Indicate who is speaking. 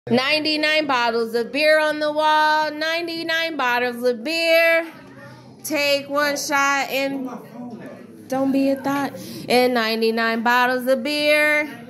Speaker 1: 99 bottles of beer on the wall. 99 bottles of beer. Take one shot and don't be a thought. And 99 bottles of beer.